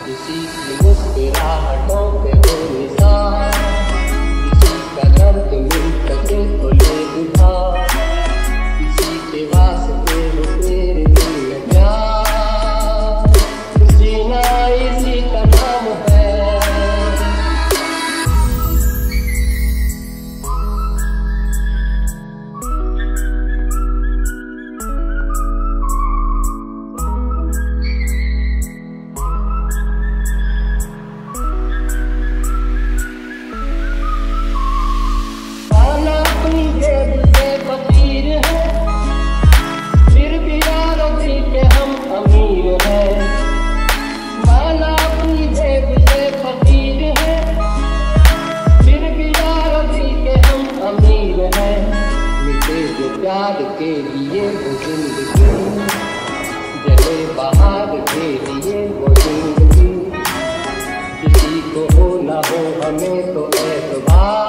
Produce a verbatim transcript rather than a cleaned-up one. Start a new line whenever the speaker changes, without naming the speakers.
किसी की मुस्कुराहटों पे हो निशान, किसी का दर्द मिल सके तो ले उधार, किसी के वास्ते हो तेरे दिल में प्यार, जीना इसी का नाम है। प्यार के लिए वो जिंदगी, जले बहार के लिए वो जिंदगी, किसी को हो ना हो हमें तो एतबार।